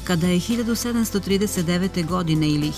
Kada je 1739. godine ili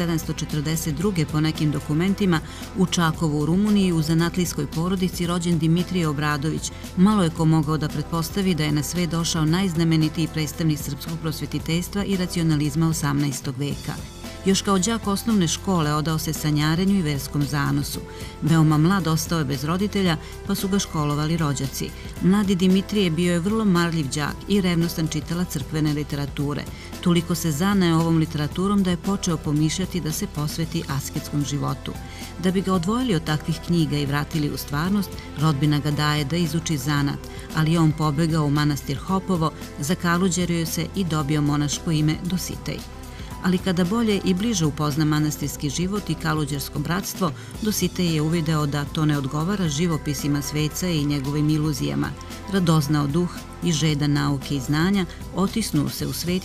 1742. po nekim dokumentima u Čakovu u Rumuniji u zanatlijskoj porodici rođen Dimitrije Obradović, malo je ko mogao da pretpostavi da je na svet došao najznamenitiji predstavnik srpskog prosvetiteljstva i racionalizma 18. veka. Još kao đak osnovne škole odao se sanjarenju i verskom zanosu. Veoma mlad ostao je bez roditelja, pa su ga školovali rođaci. Mladi Dimitrije bio je vrlo marljiv đak i revnostan čitalac crkvene literature. Toliko se zaneo ovom literaturom da je počeo pomišljati da se posveti asketskom životu. Da bi ga odvojili od takvih knjiga i vratili u stvarnost, rodbina ga daje da izuči zanat, ali je on pobegao u manastir Hopovo, zakaluđerio se i dobio monaško ime Dositej. Ali kada bolje i bliže upozna manastirski život i kaluđersko bratstvo, Dositej je uvideo da to ne odgovara živopisima sveca i njegovim iluzijama. Radoznao duh i žedan nauke i znanja, otisnuo se u svet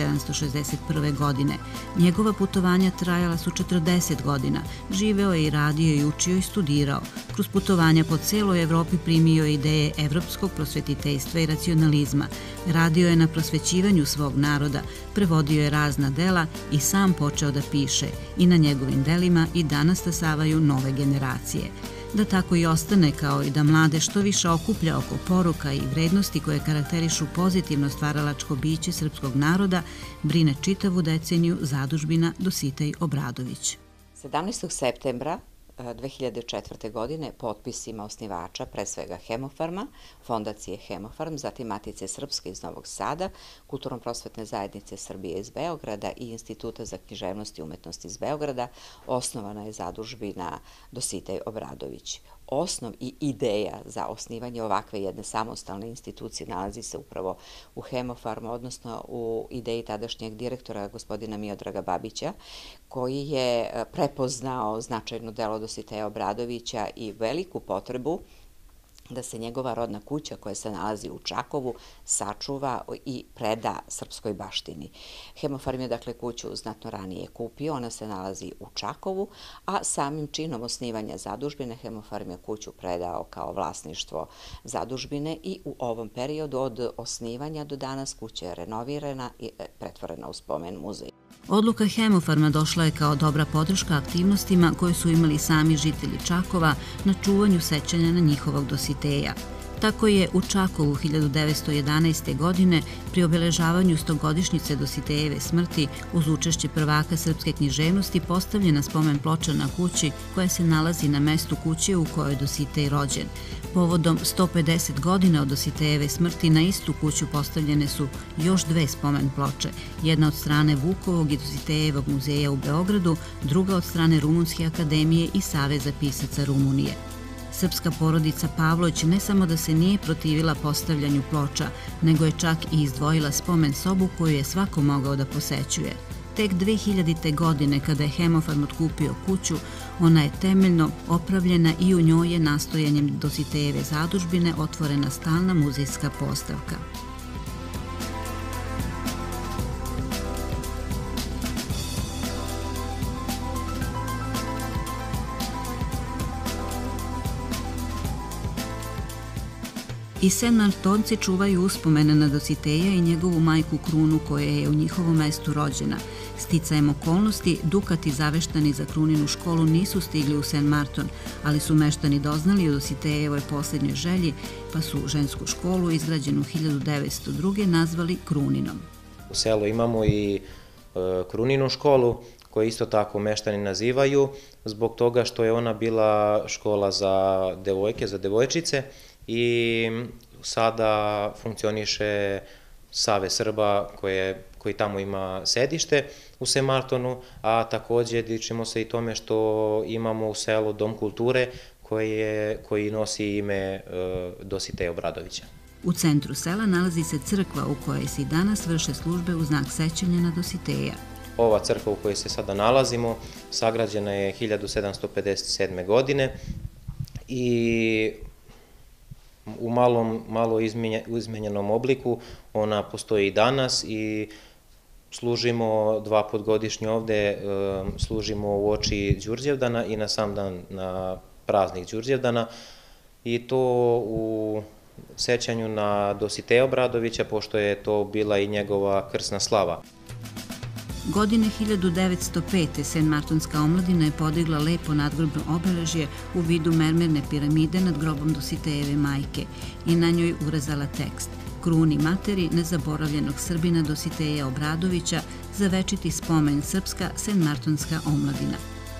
1761. godine. Njegova putovanja trajala su 40 godina. Živeo je i radio i učio i studirao. Kroz putovanja po celoj Evropi primio je ideje evropskog prosvetiteljstva i racionalizma. Radio je na prosvećivanju svog naroda, prevodio je razna dela i sam počeo da piše. I na njegovim delima i danas stasavaju nove generacije. Da tako i ostane, kao i da mlade što više okuplja oko poruka i vrednosti koje karakterišu pozitivno stvaralačko biće srpskog naroda, brine čitavu deceniju zadužbina Dositej Obradović. 17. septembra 2004. godine potpisima osnivača, pre svega Hemofarma, Fondacije Hemofarm, zatim Matice Srpske iz Novog Sada, Kulturno-prosvetne zajednice Srbije iz Beograda i Instituta za književnost i umetnost iz Beograda, osnovana je zadužbina Dositej Obradović. Osnov i ideja za osnivanje ovakve jedne samostalne institucije nalazi se upravo u Hemofarmu, odnosno u ideji tadašnjeg direktora gospodina Miodraga Babića, koji je prepoznao značajno delo Dositeja Obradovića i veliku potrebu da se njegova rodna kuća koja se nalazi u Čakovu sačuva i preda srpskoj baštini. Hemofarm je dakle kuću znatno ranije kupio, ona se nalazi u Čakovu, a samim činom osnivanja zadužbine Hemofarm je kuću predao kao vlasništvo zadužbine i u ovom periodu od osnivanja do danas kuća je renovirana i pretvorena u spomen muzej. Odluka Hemofarma došla je kao dobra podrška aktivnostima koje su imali sami žitelji Čakova na čuvanju sećanja na njihovog Dositeja. Tako je u Čakovu 1911. godine pri obeležavanju 100-godišnjice Dositejeve smrti uz učešće prvaka srpske književnosti postavljena spomen ploča na kući koja se nalazi na mestu kuće u kojoj je Dositej rođen. Povodom 150 godina od Dositejeve smrti na istu kuću postavljene su još dve spomen ploče, jedna od strane Vukovog i Dositejevog muzeja u Beogradu, druga od strane Rumunske akademije i Saveza pisaca Rumunije. Srpska porodica Pavlović ne samo da se nije protivila postavljanju ploča, nego je čak i izdvojila spomen sobu koju je svako mogao da posećuje. Tek 2000. godine, kada je Hemofarm otkupio kuću, ona je temeljno opravljena i u njoj je nastojanjem Dositejeve zadužbine otvorena stalna muzejska postavka. I Sen-Martonci čuvaju uspomene na Dositeja i njegovu majku Krunu koja je u njihovom mestu rođena. Sticajem okolnosti, dukati zaveštani za Kruninu školu nisu stigli u Sen-Marton, ali su meštani doznali o Dositejevoj posljednjoj želji, pa su žensku školu izgrađenu 1902. nazvali Kruninom. U selu imamo i Kruninu školu, koju isto tako meštani nazivaju, zbog toga što je ona bila škola za devojke, za devojčice, i sada funkcioniše Savez Srba koji tamo ima sedište u Sen-Martonu, a također dičimo se i tome što imamo u selu Dom kulture koji nosi ime Dositeja Obradovića. U centru sela nalazi se crkva u kojoj se i danas vrše službe u znak sećanja na Dositeja. Ova crkva u kojoj se sada nalazimo sagrađena je 1757. godine i u malo izmenjenom obliku ona postoji i danas i služimo 2 puta godišnje ovde, služimo u oči Đurđevdana i na sam dan na praznik Đurđevdana i to u sećanju na Dositeja Obradovića, pošto je to bila i njegova krsna slava. Godine 1905. Senmartonska omladina je podigla lepo nadgrobno obeležje u vidu mermerne piramide nad grobom Dositejeve majke i na njoj urezala tekst Kruni materi nezaboravljenog Srbina Dositeja Obradovića za večiti spomen srpska Senmartonska omladina.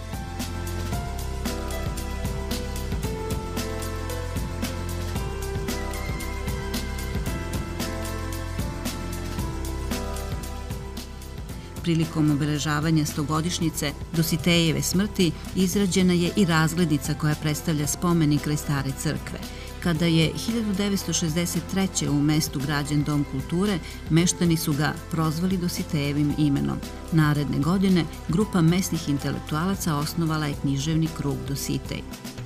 Prilikom obeležavanja 100-godišnjice Dositejeve smrti izrađena je i razglednica koja predstavlja spomenik kraj Stare crkve. Kada je 1963. u mestu građen Dom kulture, meštani su ga prozvali Dositejevim imenom. Naredne godine grupa mesnih intelektualaca osnovala je književni krug Dositej.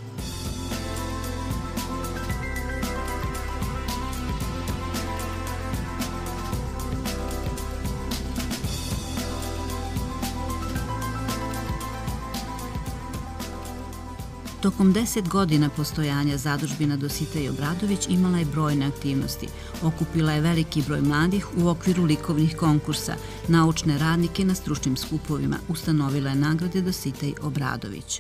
Tokom 10 godina postojanja zadužbina Dositej Obradović imala je brojne aktivnosti. Okupila je veliki broj mladih u okviru likovnih konkursa, naučne radnike na stručnim skupovima, ustanovila je nagrade Dositej Obradović.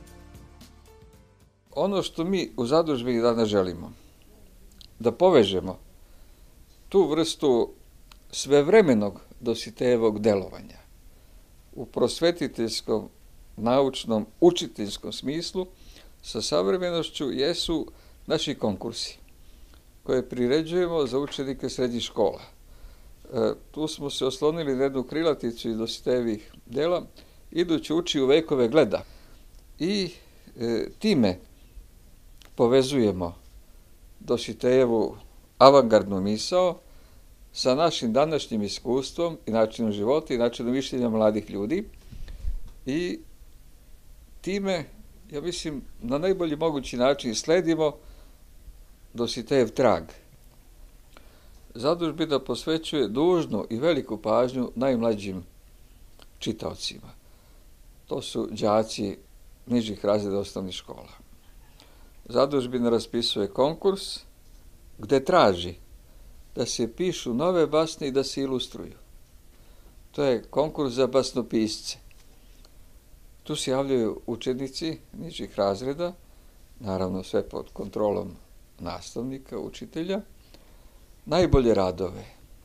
Ono što mi u zadužbini danas želimo, da povežemo tu vrstu svevremenog Dositejevog delovanja u prosvetiteljskom, naučnom, učiteljskom smislu sa savremenošću jesu naši konkursi koje priređujemo za učenike srednjih škola. Tu smo se oslonili na jednu krilaticu iz Dositejevih dela, idući uči u vekove gleda. I time povezujemo Dositejevu avangardnu misao sa našim današnjim iskustvom i načinom života i načinom mišljenja mladih ljudi i time, ja mislim, na najbolji mogući način sledimo Dositejev trag. Zadužbina posvećuje dužnu i veliku pažnju najmlađim čitaocima. To su đaci nižih razreda osnovnih škola. Zadužbina raspisuje konkurs gde traži da se pišu nove basne i da se ilustruju. To je konkurs za basnopisce. Tu se javljaju učenici nižih razreda, naravno sve pod kontrolom nastavnika, učitelja, najbolje radove.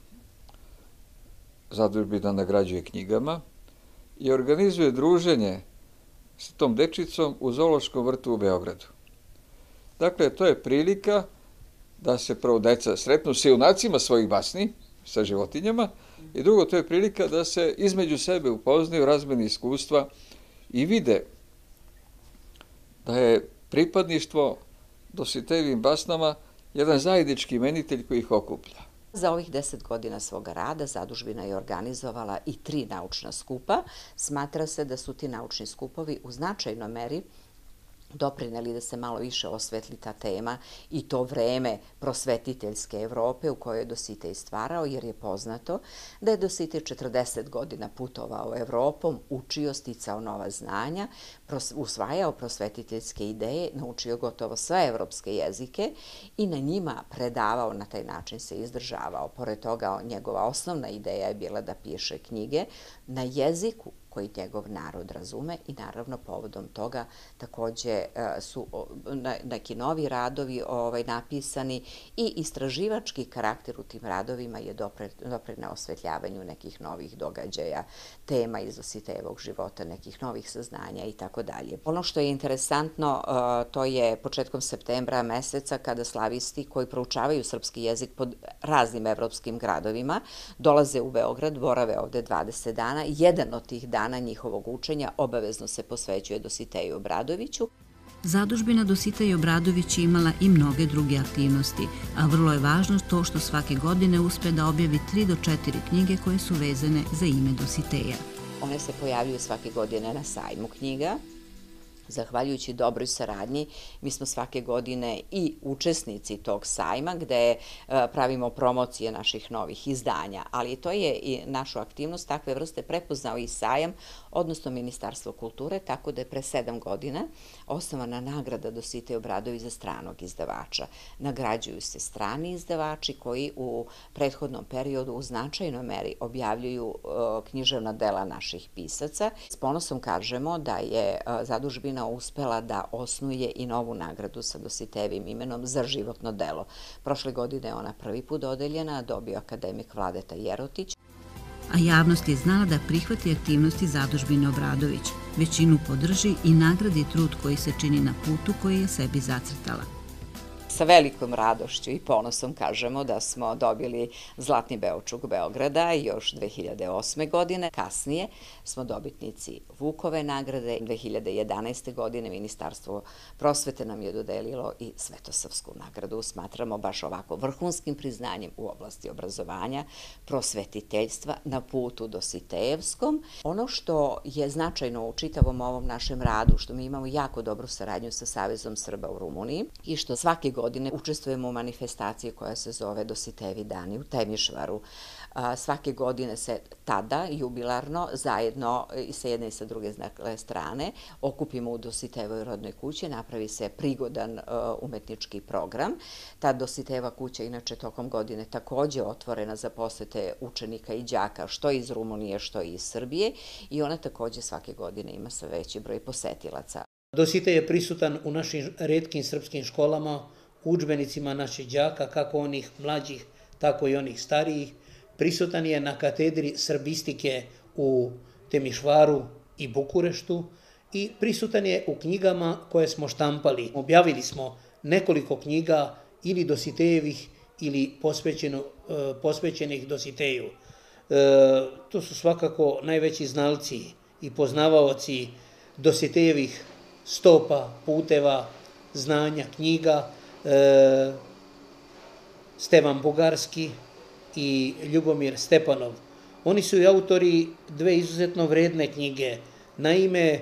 Zadužbina nagrađuje knjigama i organizuje druženje s tom dečicom u Zoološkom vrtu u Beogradu. Dakle, to je prilika da se prvo deca sretnu sa junacima svojih basni, sa životinjama, i drugo, to je prilika da se između sebe upoznaju, razmeni iskustva i vide da je pripadništvo Dositejevim basnama jedan zajednički imenitelj koji ih okuplja. Za ovih 10 godina svoga rada zadužbina je organizovala i 3 naučna skupa. Smatra se da su ti naučni skupovi u značajnoj meri doprineli da se malo više osvetli ta tema i to vreme prosvetiteljske Evrope u kojoj je Dositej stvarao, jer je poznato da je Dositej 40 godina putovao Evropom, učio, sticao nova znanja, usvajao prosvetiteljske ideje, naučio gotovo sve evropske jezike i na njima predavao, na taj način se izdržavao. Pored toga, njegova osnovna ideja je bila da piše knjige na jeziku koji njegov narod razume i naravno povodom toga takođe su neki novi radovi napisani i istraživački karakter u tim radovima je doprineo osvetljavanju nekih novih događaja, tema iz Dositejevog života, nekih novih saznanja i tako dalje. Ono što je interesantno, to je početkom septembra meseca kada slavisti koji proučavaju srpski jezik pod raznim evropskim gradovima dolaze u Beograd, borave ovde 20 dana. Jedan od tih dana njihovog učenja obavezno se posvećuje Dositeju Obradoviću. Zadužbina Dositej Obradović imala i mnoge druge aktivnosti, a vrlo je važno to što svake godine uspe da objavi 3 do 4 knjige koje su vezane za ime Dositeja. One se pojavljuju svake godine na sajmu knjiga Zahvaljujući dobroj saradnji, mi smo svake godine i učesnici tog sajma gde pravimo promocije naših novih izdanja, ali to je i našu aktivnost takve vrste prepoznao i sajam, odnosno Ministarstvo kulture, tako da je pre 7 godina osnovana nagrada Dositej Obradović za stranog izdavača. Nagrađuju se strani izdavači koji u prethodnom periodu u značajnoj meri objavljuju književna dela naših pisaca. S ponosom kažemo da je zadužbina uspela da osnuje i novu nagradu sa Dositejevim imenom za životno delo. Prošle godine je ona prvi put dodeljena, dobio akademik Vladeta Jerotić. A javnost je znala da prihvati aktivnosti zadužbine Obradović. Većinu podrži i nagradi trud koji se čini na putu koji je sebi zacrtala. Sa velikom radošću i ponosom kažemo da smo dobili Zlatni Beočuk Beograda još 2008. godine. Kasnije smo dobitnici Vukove nagrade. 2011. godine Ministarstvo prosvete nam je dodelilo i Svetosavsku nagradu. Smatramo baš ovako vrhunskim priznanjem u oblasti obrazovanja, prosvetiteljstva na putu Dositejevskom. Ono što je značajno u čitavom ovom našem radu, što mi imamo jako dobru saradnju sa Savezom Srba u Rumuniji i što svake godine učestvujemo u manifestaciji koja se zove Dositejevi dani u Temišvaru. Svake godine se tada, jubilarno, zajedno i sa jedne i sa druge strane, okupimo u Dositejevoj rodnoj kući, napravi se prigodan umetnički program. Ta Dositejeva kuća, inače, tokom godine takođe otvorena za posete učenika i đaka, što iz Rumunije, što iz Srbije, i ona takođe svake godine ima sve veći broj posetilaca. Dositej je prisutan u našim retkim srpskim školama, u udžbenicima naših đaka, kako onih mlađih, tako i onih starijih. Prisutan je na katedri srbistike u Temišvaru i Bukureštu i prisutan je u knjigama koje smo štampali. Objavili smo nekoliko knjiga ili Dositejevih ili posvećenih Dositeju. To su svakako najveći znalci i poznavaoci Dositejevih stopa, puteva, znanja, knjiga, Stevan Bugarski i Ljubomir Stepanov. Oni su i autori dve izuzetno vredne knjige. Naime,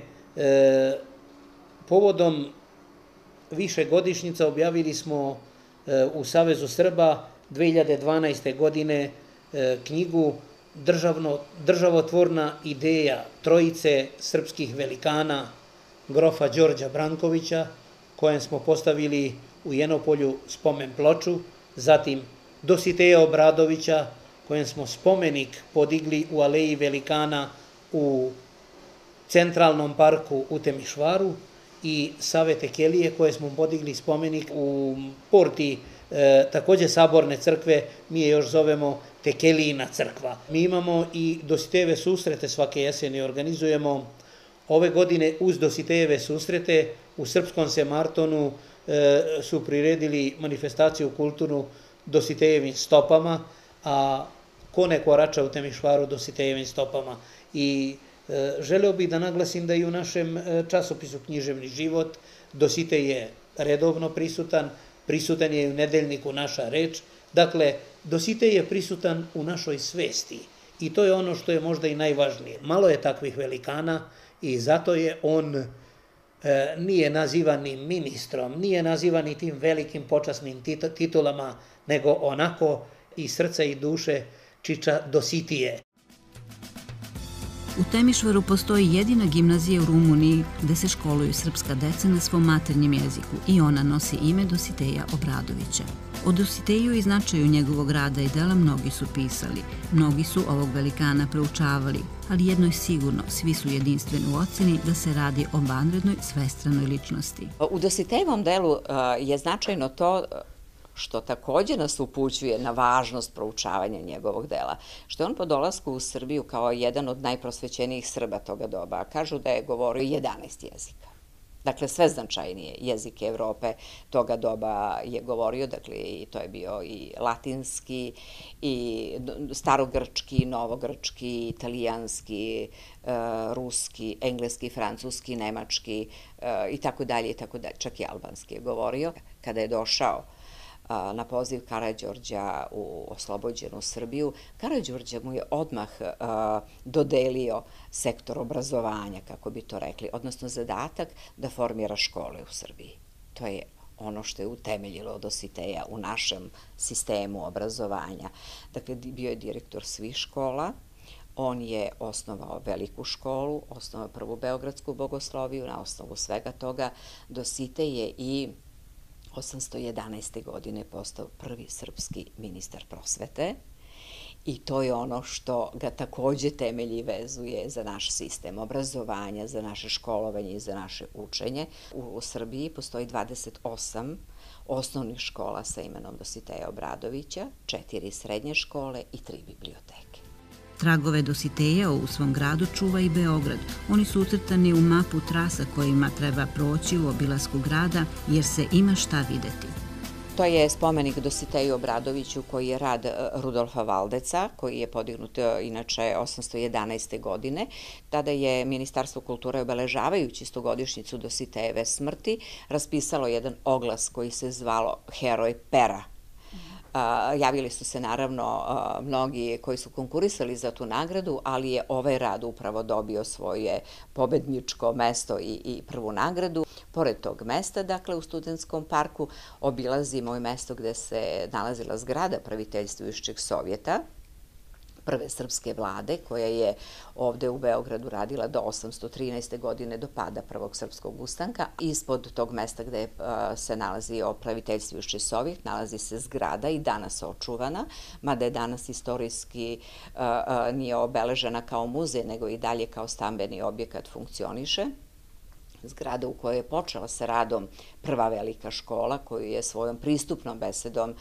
povodom višegodišnjica objavili smo u Savezu Srba 2012. godine knjigu Državotvorna ideja trojice srpskih velikana grofa Đorđa Brankovića, kojem smo postavili u Jenopolju spomen ploču, zatim Dositeja Obradovića, kojem smo spomenik podigli u Aleji velikana u Centralnom parku u Temišvaru, i Save Tekelije, koje smo podigli spomenik u porti takođe Saborne crkve, mi je još zovemo Tekelijina crkva. Mi imamo i Dositejeve susrete svake jeseni, organizujemo ove godine uz Dositejeve susrete u Srpskom Semartonu su priredili manifestaciju kulturnu Dositejevim stopama, a ko ne korača u Temišvaru Dositejevim stopama. I želeo bih da naglasim da i u našem časopisu Književni život Dositej je redovno prisutan, prisutan je i u nedeljniku Naša reč. Dakle, Dositej je prisutan u našoj svesti i to je ono što je možda i najvažnije. Malo je takvih velikana i zato je on nije nazivan ni ministrom, nije nazivan ni tim velikim počasnim titulama, nego onako iz srca i duše čiča Dositije. U Temišvaru postoji jedina gimnazija u Rumuniji gde se školuju srpska deca na svom maternjem jeziku i ona nosi ime Dositeja Obradovića. O Dositeju i značaju njegovog rada i dela mnogi su pisali, mnogi su ovog velikana proučavali, ali jedno je sigurno, svi su jedinstveni u oceni da se radi o vanrednoj, svestranoj ličnosti. U Dositejevom delu je značajno to što takođe nas upućuje na važnost proučavanja njegovog dela, što je on po dolasku u Srbiju kao jedan od najprosvećenijih Srba toga doba. Kažu da je govorio 11 jezika. Dakle, sve značajnije jezike Evrope toga doba je govorio, dakle, to je bio i latinski, i starogrčki, novogrčki, italijanski, ruski, engleski, francuski, nemački i tako dalje, čak i albanski je govorio. Kada je došao na poziv Karađorđa u oslobođenu Srbiju, Karađorđe mu je odmah dodelio sektor obrazovanja, kako bi to rekli, odnosno zadatak da formira škole u Srbiji. To je ono što je utemeljilo Dositeja u našem sistemu obrazovanja. Dakle, bio je direktor svih škola, on je osnovao veliku školu, osnovao prvu Beogradsku bogosloviju, na osnovu svega toga Dositej je i 811. godine postao prvi srpski ministar prosvete i to je ono što ga takođe temelji i vezuje za naš sistem obrazovanja, za naše školovanje i za naše učenje. U Srbiji postoji 28 osnovnih škola sa imenom Dositeja Obradovića, 4 srednje škole i 3 biblioteke. Tragove Dositeja u svom gradu čuva i Beograd. Oni su ucrtani u mapu trasa kojima treba proći u obilasku grada, jer se ima šta videti. To je spomenik Dositeju Obradoviću koji je rad Rudolfa Valdeca, koji je podignut inače 811. godine. Tada je Ministarstvo kulture, obeležavajući 100-godišnjicu Dositejeve smrti, raspisalo jedan oglas koji se zvalo Heroj pera. Javili su se naravno mnogi koji su konkurisali za tu nagradu, ali je ovaj rad upravo dobio svoje pobedničko mesto i prvu nagradu. Pored tog mesta, dakle, u Studentskom parku obilazimo i mesto gde se nalazila zgrada Praviteljstvujušćeg sovjeta, prve srpske vlade, koja je ovde u Beogradu radila do 813. godine, do pada Prvog srpskog ustanka. Ispod tog mesta gde se nalazio Praviteljstvujušći sovjet nalazi se zgrada i danas očuvana, mada je danas istorijski nije obeležena kao muzej, nego i dalje kao stambeni objekat funkcioniše. Zgrada u kojoj je počela sa radom prva velika škola, koju je svojom pristupnom besedom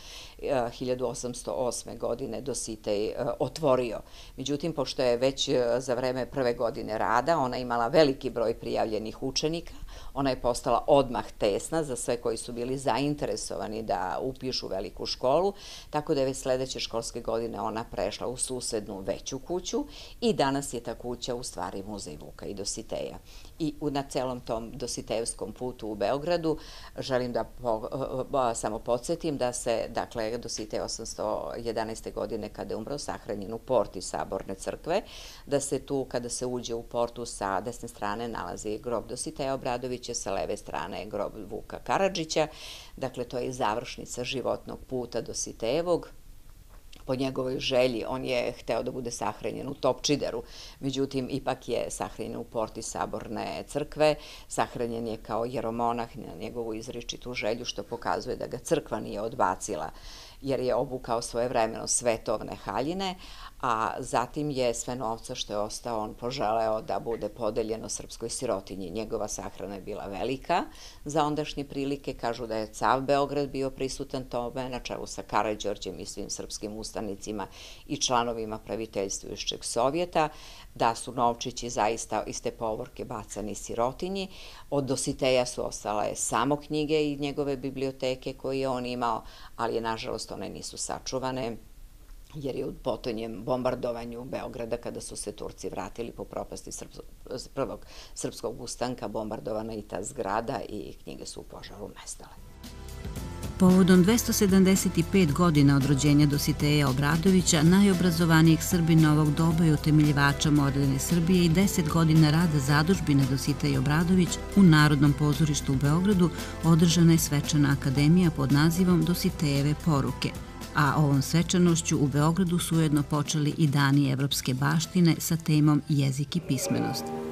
1808. godine Dositej otvorio. Međutim, pošto je već za vreme prve godine rada ona imala veliki broj prijavljenih učenika, ona je postala odmah tesna za sve koji su bili zainteresovani da upišu veliku školu, tako da je već sledeće školske godine ona prešla u susednu veću kuću i danas je ta kuća u stvari muzej Vuka i Dositeja. I na celom tom Dositejevskom putu u Beogradu želim da samo podsjetim da se, dakle, Dositej 811. godine kada je umro sahranjen u porti Saborne crkve, da se tu kada se uđe u portu sa desne strane nalazi grob Dositeja Obradovića, sa leve strane grob Vuka Karadžića, dakle to je završnica životnog puta Dositejevog. Po njegovoj želji on je hteo da bude sahranjen u Topčideru, međutim ipak je sahranjen u porti Saborne crkve, sahranjen je kao jeromonah na njegovu izričitu želju, što pokazuje da ga crkva nije odbacila, jer je obukao svojevremeno svetovne haljine, a zatim je sve novca što je ostao on poželeo da bude podeljeno srpskoj sirotinji. Njegova sahrana je bila velika za ondašnje prilike, kažu da je cav Beograd bio prisutan tome, na čelu sa Karađorđem i svim srpskim ustanicima i članovima Praviteljstvujušćeg sovjeta, da su novčići zaista iz te povorke bacani sirotinji. Od Dositeja su ostale samo knjige i njegove biblioteke koje je on imao, ali nažalost one nisu sačuvane, jer je u potonjem bombardovanju Beograda, kada su se Turci vratili po propasti prvog srpskog ustanka, bombardovana i ta zgrada i knjige su u požaru nestale. Povodom 275 godina od rođenja Dositeja Obradovića, najobrazovanijeg Srbina ovog doba i utemeljivača moderne Srbije, i 10 godina rada zadužbine Dositej Obradović u Narodnom pozorištu u Beogradu, održana je svečana akademija pod nazivom Dositejeve poruke. A ovom svečanošću u Beogradu su ujedno počeli i Dani evropske baštine sa temom jezik i pismenost.